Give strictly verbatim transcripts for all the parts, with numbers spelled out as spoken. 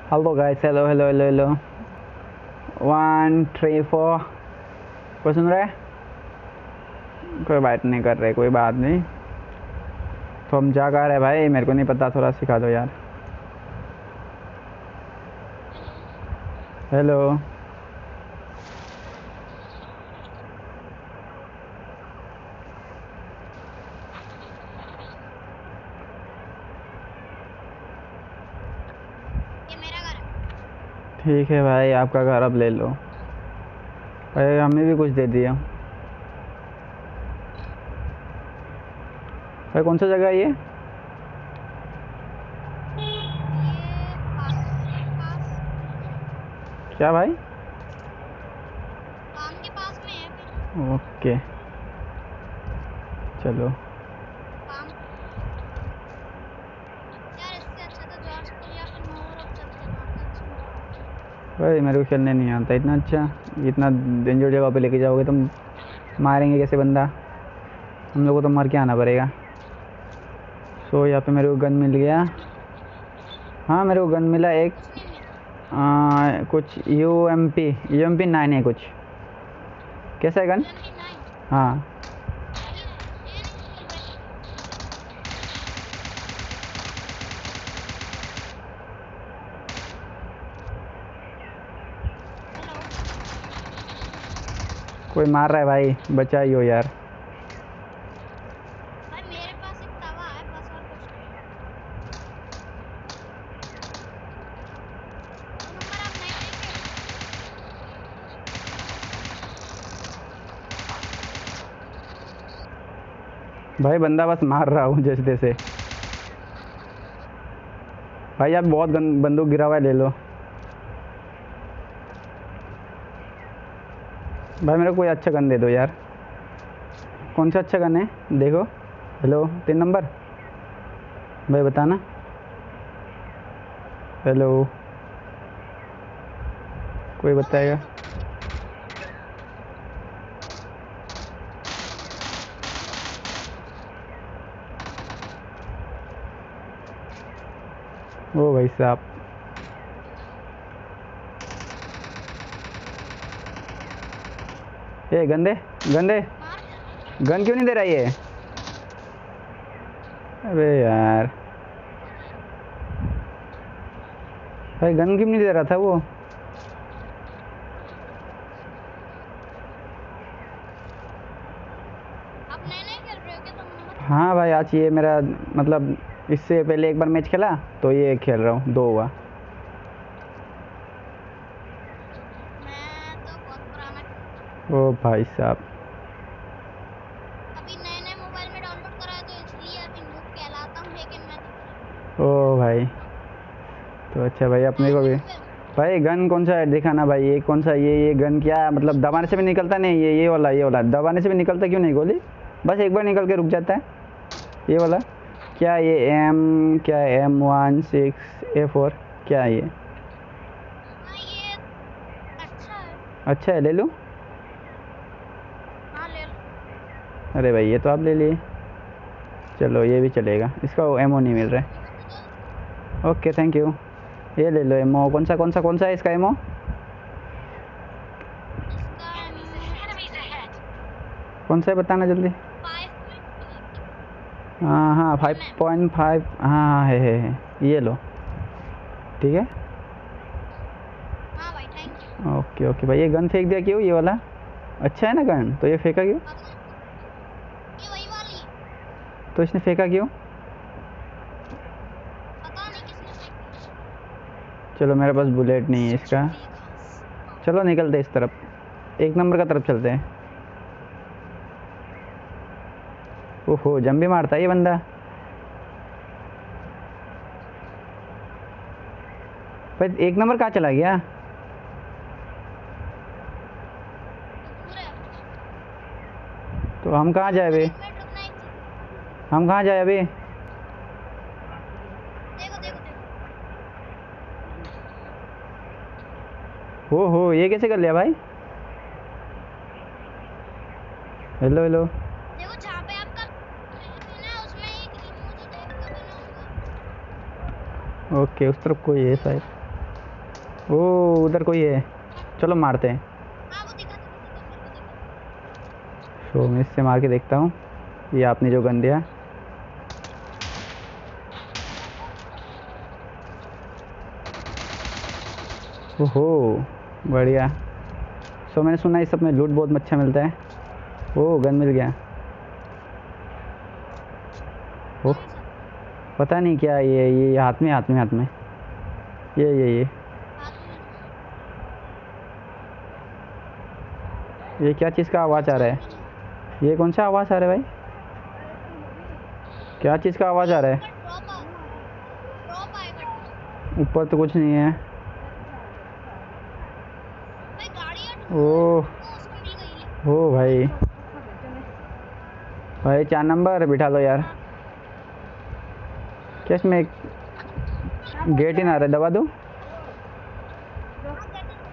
Hello guys, hello hello hello hello. One three four. कोई सुन रहा है? कोई बात नहीं कर रहे, कोई बात नहीं। तो हम जा कर रहे भाई, मेरे को नहीं पता, थोड़ा सिखा दो यार। हेलो। ये मेरा घर है। ठीक है भाई, आपका घर अब ले लो भाई, हमें भी कुछ दे दिया भाई। कौन सा जगह है ये? ये फार्म के पास। क्या भाई? फार्म के पास में है फिर। ओके चलो। फार्म। यार इससे अच्छा तो जॉर्ज पुल या फिर मोहरब चलते हैं, वहाँ पे अच्छा मजा आता भाई मेरे को खेलने नहीं आता इतना अच्छा। इतना डेंजर जगह पे लेके जाओगे तुम, मारेंगे कैसे बंदा? हम लोग को तो मर के आना पड़ेगा। सो यहाँ पे मेरे को गन मिल गया। हाँ मेरे को गन मिला एक। कुछ नहीं मिला। आ, कुछ U M P U M P nine है कुछ। कैसा है gun? U M P nine हाँ। सही है, ये नहीं फुल बैटरी। हेलो। कोई मार रहा है भाई, बचाइयो यार। भाई मेरे पास एक तवा है बस, और कुछ नहीं। दो नंबर आप नहीं देंगे? भाई बंदा बस मार रहा हूँ जैसे तैसे। भाई आप बहुत गन बंदूक गिरा हुआ है, ले लो। भाई मेरे को कोई अच्छा गन दे दो यार। कौन सा अच्छा गन है देखो? हेलो, तीन नंबर। भाई बताना। हेलो, कोई दो भैया बताएगा? दो। ओ भाई साहब। ए गंदे गंदे, मार दे। गन क्यों नहीं दे रहा ये? अबे यार, भाई गन क्यों नहीं दे रहा था वो? आप नए नए खेल रहे हो क्या? दो नंबर। हाँ भाई, आज ये मेरा मतलब इससे पहले एक बार मैच खेला तो ये खेल रहा हूँ, दो हुआ। मैं तो बहुत पुराना खेलता हूँ। ओ भाई साहब। अभी नए नए मोबाइल में डाउनलोड करा है तो इसलिए अभी नूब कहलाता हूँ, लेकिन मैं तो प्रो हूँ। ओ भाई, तो अच्छा भाई अपने को भी। डायमंड पे हूँ। भाई गन कौन सा है दिखा ना भाई, ये कौन सा? ये ये गन क्या मतलब दबाने से भी निकलता नहीं? ये ये वाला, ये वाला दबाने से भी निकलता क्यों नहीं गोली? बस एक बार निकल के रुक जाता है ये वाला। क्या ये एम क्या M one six A four क्या है ये? हाँ ये अच्छा है। अच्छा है, ले लूँ? हाँ ले लो। अरे भाई ये तो आप ले लिए। चलो ये भी चलेगा, इसका एमओ नहीं मिल रहा एमो तो दो। है। Okay thank you. ये ले लो एमओ। कौन सा कौन सा कौन सा है इसका एमओ? इसका एमो कौन सा है बताना जल्दी। फाइव पॉइंट टू हाँ हाँ, five M M. Point five हाँ हाँ, है है है। ये लो, ठीक है। हाँ भाई थैंक यू। ओके ओके भाई, ये गन फेंक दिया क्यों ये वाला? अच्छा है ना गन, तो ये फेंका क्यों? पता नहीं, ये वही वाली है। तो इसने फेंका क्यों? पता नहीं किसने फेंकी। चलो मेरे पास बुलेट नहीं है इसका। चलो निकलते इस तरफ, एक नंबर का तरफ चलते हैं। ओहो, जम भी मारता है ये बंदा। भाई एक नंबर कहाँ चला गया? वो दूर है अभी। तो हम कहाँ एक जाए मिनट अभी? एक मिनट रुकना, एक सेकंड। हम कहाँ जाए अभी? देखो देखो देखो। हो हो, ये कैसे कर लिया भाई? Hello hello. देखो जहाँ पे आपका पैर है ना, उसमें एक इमोजी टाइप का बना होगा। ओके, उस तरफ कोई है वही शायद। वाला। ओ उधर कोई है, चलो मारते हैं। हाँ वो दिखा दिखा दिखा मेरे को दिखा। तो मैं इससे मार के देखता हूँ। ये आपने जो गन दिया। ओहो बढ़िया। सो मैंने सुना इस सब में लूट बहुत अच्छा मिलता है। ओ गन मिल गया। ओह कौन सा? पता नहीं क्या ये ये ये हाथ में हाथ में हाथ में ये ये ये हाथ में? ये क्या चीज़ का आवाज़ आ अच्छा रहा ही है? मिला। ये कौन सा आवाज़ आ रहा है भाई? क्या चीज़ का आवाज़ ये आ रहा है? ऊपर ड्रॉप आ ड्रॉप आएगा ड्रॉप। ऊपर तो कुछ नहीं है। भाई गाड़ियाँ ढूंढ। ओह ओ उसको मिल गई ले। ओ भाई, भाई चार नंबर बिठा लो यार। क्या इसमें एक गेट इन आ रहा है, दबा दूँ? हाँ कहते हैं।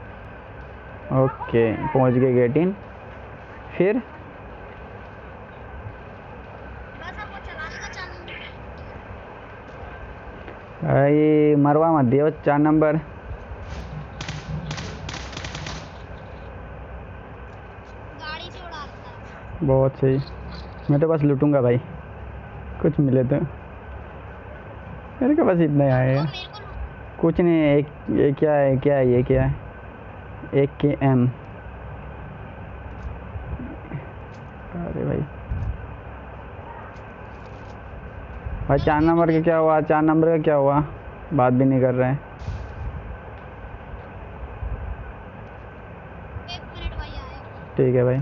ओके पहुंच गए गेट इन। फिर बस अब वो चलाने का चालू। भाई मरवा मत दियो चार नंबर। गाड़ी से उड़ा देता है। बहुत सही। मैं तो बस लूटूंगा भाई, कुछ मिले तो। मेरे के पास इतना ही और आएगा। मेरे को लूट। कुछ नहीं है। एक ये क्या है, क्या है ये, क्या है? एक के एम। अरे भाई, भाई चलो चार मेरे को नंबर का दे क्या दो। हुआ? चार नंबर का क्या हुआ? बात भी नहीं कर रहे हैं। एक मिनट भाई आया हूँ। ठीक है भाई।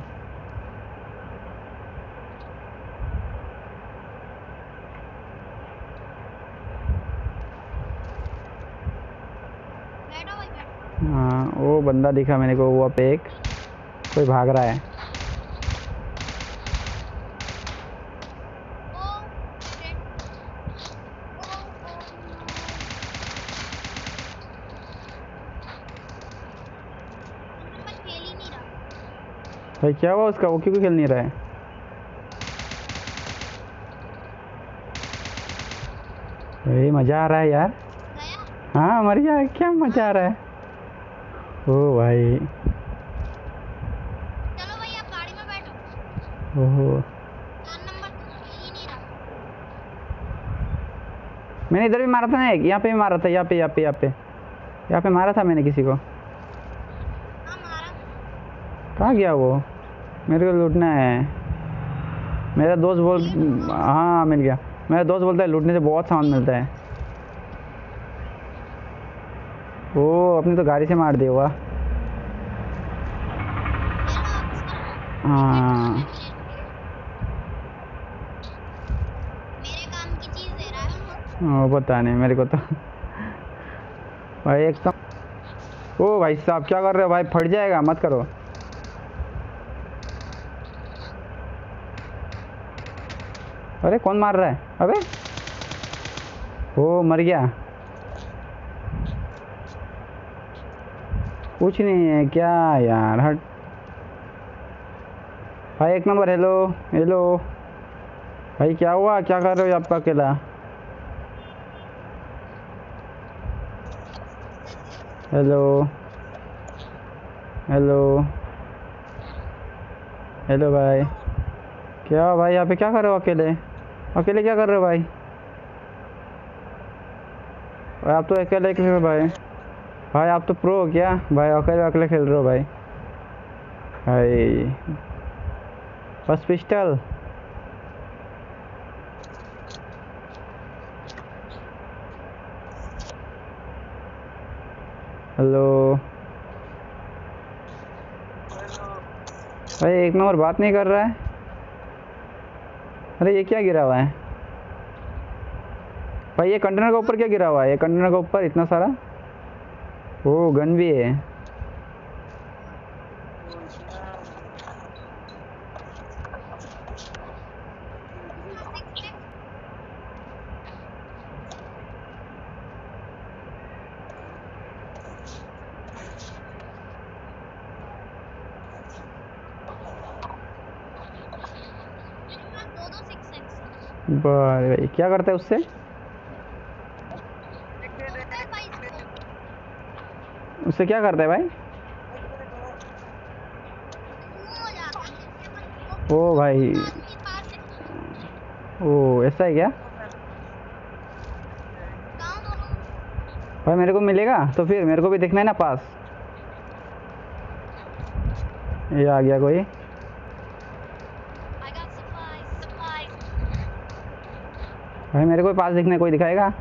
बैठो भाई बैठो। हाँ वो बंदा दिखा मेरे को, वो पे एक कोई भाग रहा है। Oh shit. ओ ओ नो। रंदम भाई खेल ही नहीं रहा। भाई क्या हुआ उसका? वो क्यों खेल नहीं रहा है? भाई मज़ा आ रहा है यार। गया। हाँ मर गया, क्या मज़ा आ रहा है? ओ भाई। चलो भाई आप गाड़ी में बैठो। ओहो, चार नंबर तो खेल ही नहीं रहा। मैंने इधर भी मारा था ना, एक यहाँ पे भी मारा था, यहाँ पे यहाँ पे यहाँ पे यहाँ पे मारा था मैंने किसी को। हाँ मारा। कहाँ गया वो? मेरे को लूटना है। मेरा दोस्त बोल, ये ढूंढो उसको। हाँ मिल गया। मेरा दोस्त बोलता है लूटने से बहुत सामान ये मिलता है। ओ अपनी तो गाड़ी से मार दिया हुआ। ले लो आप इसका टिकट और हाँ एम्बुलेंस। मेरे काम की चीज दे रहा है वो। ओ, पता नहीं मेरे को तो। भाई एकदम। ओ भाई साहब क्या कर रहे हो भाई? फट जाएगा, मत करो। अरे कौन मार रहा है? अबे ओ मर गया। कुछ नहीं है क्या यार, हट। भाई एक नंबर, हेलो हेलो। भाई क्या हुआ? क्या कर रहे हो आपका अकेला? हेलो हेलो हेलो भाई। क्या भाई यहाँ पे क्या कर रहे हो अकेले? अकेले क्या कर रहे हो भाई? भाई आप तो अकेले खेल रहे हो भाई। भाई आप तो प्रो हो क्या भाई? अकेले अकेले खेल रहे हो भाई? भाई बस पिस्टल। हेलो भाई, एक नंबर बात नहीं कर रहा है। अरे ये क्या गिरा हुआ है भाई? ये कंटेनर के ऊपर क्या गिरा हुआ है? ये कंटेनर के ऊपर इतना सारा। ओ गन भी है। Six six. मेरे पास दो दो सिक्स सिक्स है। भाई क्या करता है उससे? होता है भाई स्कोप। उससे क्या करता है भाई? हो जाता है फिर अपन ओ भाई, पास ही पास से ओ ऐसा है क्या? गाँव दोनों। भाई मेरे को मिलेगा तो फिर मेरे को भी देखना है ना पास। ये आ गया कोई। I got supplies, supplies. भाई मेरे को भी पास दिखना है, कोई दिखाएगा?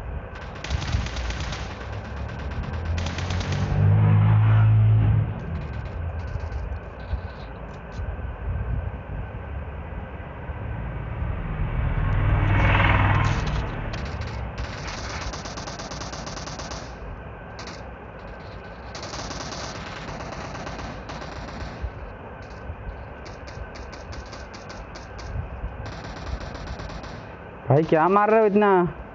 भाई क्या मार रहे हो इतना?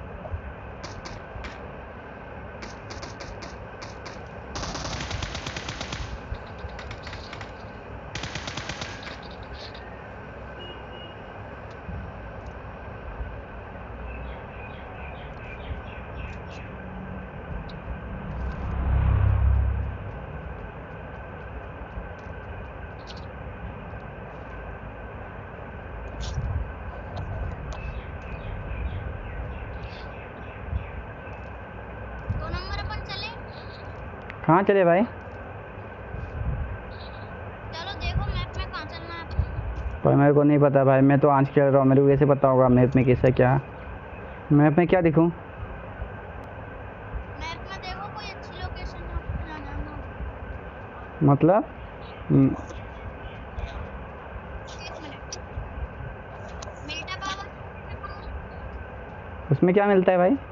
दो नंबर अपन चले। कहाँ चले भाई? चलो देखो मैप में कहाँ चलना है अपन। भाई मेरे को नहीं पता भाई, मैं तो आज खेल रहा हूँ, मेरे को कैसे पता होगा मैप में कैसा क्या? मैप में क्या दिखूँ? मैप में देखो कोई अच्छी लोकेशन जहाँ पे जाना है हम। मतलब हम्म, एक मिनट। मिल्टा पावर, उसमें क्या मिलता है भाई?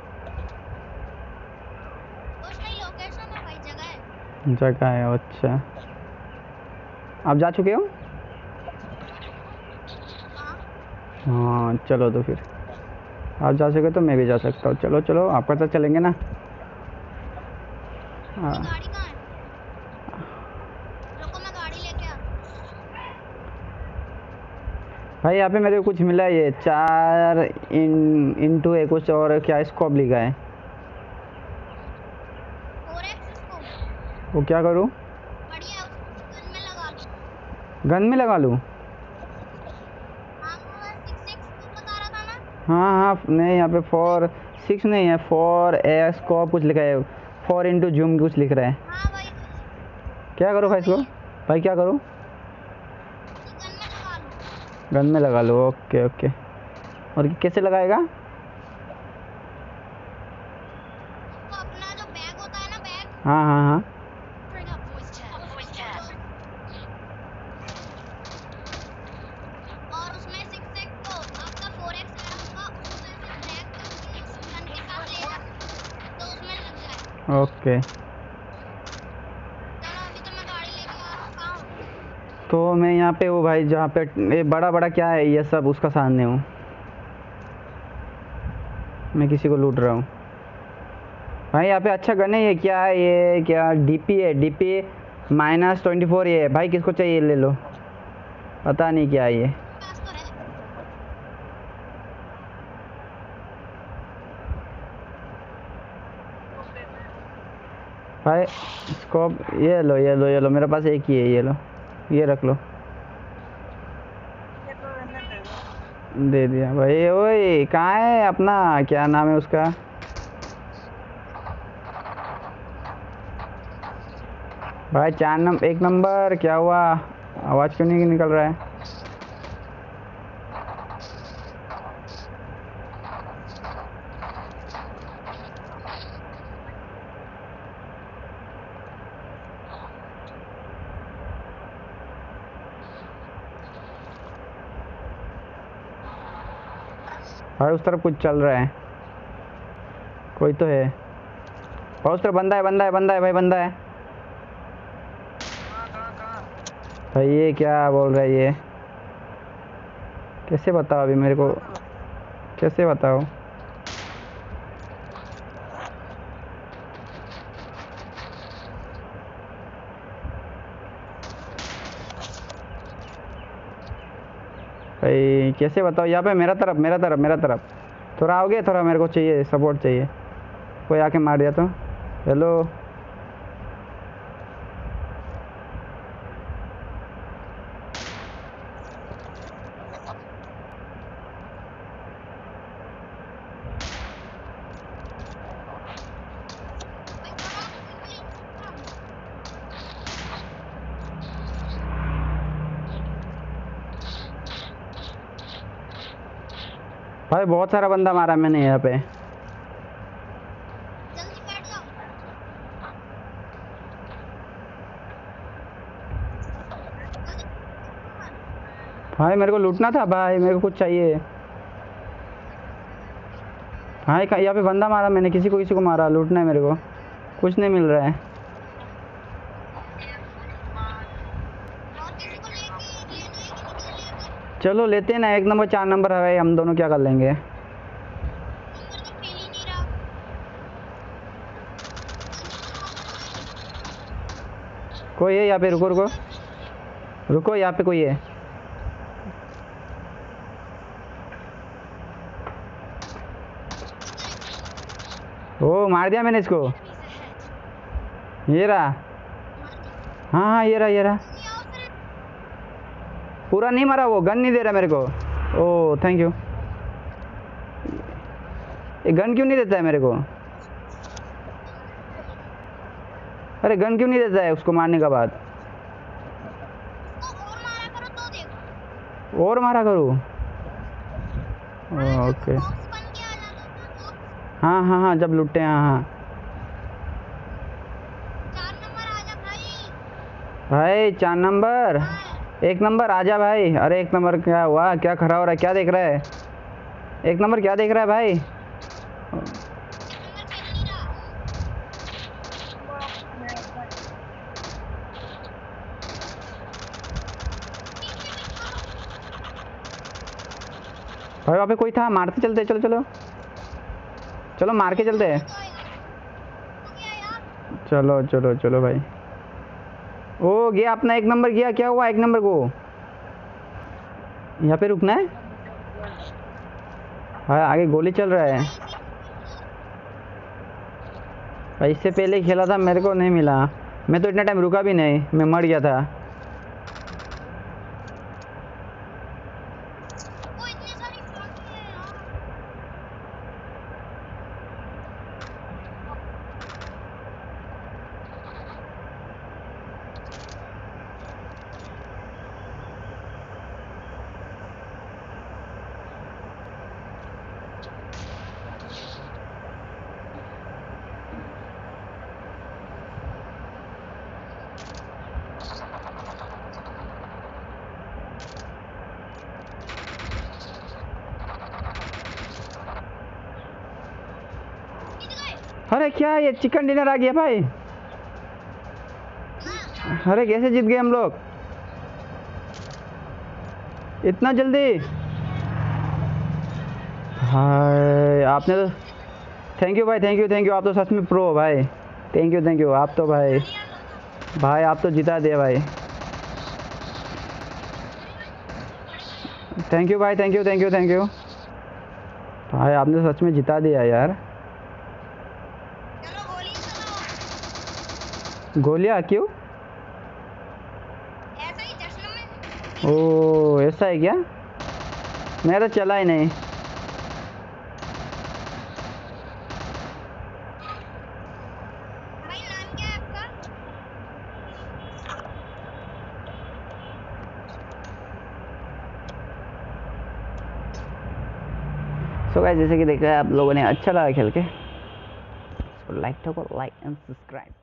कुछ नहीं, लोकेशन है भाई, जगह है। जगह है, अच्छा। आप जा चुके हो? हाँ हाँ चलो तो फिर, आप जा सके तो मैं भी जा सकता हूँ। चलो चलो आपका साथ चलेंगे ना। अपनी हाँ गाड़ी कहाँ है? रुको मैं गाड़ी लेके आता हूँ। भाई यहाँ पे मेरे को कुछ मिला है, ये चार इन इंटू है कुछ, और क्या स्कोप लिखा है। फोर एक्स इसको वो क्या करूँ? बढ़िया है, उसको गन में लगा लो। गन में लगा लूँ? हाँ वो सिक्स एक्स तू बता रहा था ना। हाँ हाँ, नहीं यहाँ पे फोर सिक्स नहीं है, फोर ए स्कोप कुछ लिखा है, फोर इंटू जूम कुछ लिख रहा है। हाँ वही वही है। क्या करूँ हाँ भाई इसको? वही है, भाई क्या करूँ? उसको गन में लगा लो। गन में लगा लो, ओके ओके। और कैसे लगाएगा? उसको अपना जो बैग होता है ना, बैग, हाँ हाँ हाँ। Bring up voice chat. Voice chat. और उसमें सिक्स एक्स को आपका फोर एक्स आया होगा, उसको ऐसे ड्रैग करके उस गन के पास ले जा, तो उसमें लग जाए। ओके, चलो अभी तो मैं गाड़ी लेके आ रहा हूँ। कहाँ हो? तो मैं यहाँ पे हूँ भाई, जहाँ पे ये बड़ा बड़ा क्या है ये सब, उसका सामने हूँ। मैं किसी को लूट रहा हूँ भाई। यहाँ पे अच्छा गन है, ये क्या है? ये क्या डीपी है? डीपी माइनस ट्वेंटी फोर ये है भाई, किसको चाहिए ले लो। पता नहीं क्या है ये। पास तो है। भाई स्कोप ये लो, ये लो, ये लो, मेरे पास एक ही है, ये लो, ये रख लो। दे दिया भाई। ओए कहाँ है अपना, क्या नाम है उसका? भाई चार नंबर, एक नंबर क्या हुआ? आवाज़ क्यों नहीं निकल रहा है? भाई उस तरफ कुछ चल रहा है, कोई तो है। भाई उस तरफ बंदा है, बंदा है, बंदा है भाई, बंदा है। भाई ये क्या बोल रहा है ये? कैसे बताओ अभी मेरे को, कैसे बताओ? भाई कैसे बताओ? यहाँ पे मेरा तरफ, मेरा तरफ, मेरा तरफ। थोड़ा आओगे? थोड़ा मेरे को चाहिए, सपोर्ट चाहिए। कोई आके मार दिया तो। हेलो भाई बहुत सारा बंदा मारा मैंने यहाँ पे। जल्दी बैठ जाओ। जल्दी। भाई मेरे को लूटना था भाई, मेरे को कुछ चाहिए भाई। का- यहाँ पे बंदा मारा मैंने, किसी को किसी को मारा, लूटना है मेरे को, कुछ नहीं मिल रहा है। और किसी को लेके लेना है कि निकल लेकर। चलो लेते हैं ना, एक नंबर चार नंबर है भाई, हम दोनों क्या कर लेंगे। नंबर तो खेल ही नहीं रहा। कोई है यहाँ पे? रुको रुको रुको, यहाँ पे कोई है। ओ मार दिया मैंने इसको, ये रहा। हाँ हाँ ये रहा ये रहा। जल्दी आओ फिर। पूरा नहीं मारा, वो गन नहीं दे रहा मेरे को। ओ थैंक यू। ये गन क्यों नहीं देता है मेरे को? अरे गन क्यों नहीं देता है उसको मारने के बाद? उसको और मारा करो तो देखो। और मारा करूँ? हाँ, जब ओके। बॉक्स बन के आ जाता है ना तो। हाँ हाँ हाँ जब लुटते हैं, हाँ हाँ। चार नंबर आ जा भाई। भाई चार नंबर, हाँ। एक नंबर आजा भाई। अरे एक नंबर क्या हुआ, क्या खड़ा हो रहा है, क्या देख रहा है? एक नंबर क्या देख रहा है भाई? नंबर खेल नहीं रहा। भाई वहाँ पे कोई था, मारते चलते, चलो चलो चलो मार के चलते हैं। तो यार हो गया यार। चलो चलो चलो भाई। ओ गया अपना एक नंबर गया, क्या हुआ एक नंबर को? यहाँ पे रुकना है? हाँ आगे गोली चल रहा है। भाई इससे पहले खेला था, मेरे को नहीं मिला, मैं तो इतना टाइम रुका भी नहीं, मैं मर गया था। वो इतनी सारी पार्टी है यार। जीत गए। अरे क्या ये चिकन डिनर आ गया भाई? हाँ। अरे कैसे जीत गए हम लोग इतना जल्दी? हाय आपने तो, थैंक यू भाई, थैंक यू थैंक यू, आप तो सच में प्रो हो भाई। थैंक यू थैंक यू, आप तो भाई, तालियां दो। भाई आप तो जिता दिया भाई। थैंक यू भाई, thank you thank you thank you भाई, आपने सच में जिता दिया यार। चलो गोली चलाओ। गोलियाँ क्यों? ऐसा ही जश्न में। ओ ऐसा है क्या? मेरा तो चला ही नहीं। भाई नाम क्या है आपका? सो गाइस जैसे कि देखा है आप लोगों ने, अच्छा लगा खेल के, लाइक ठोको, लाइक एंड सब्सक्राइब।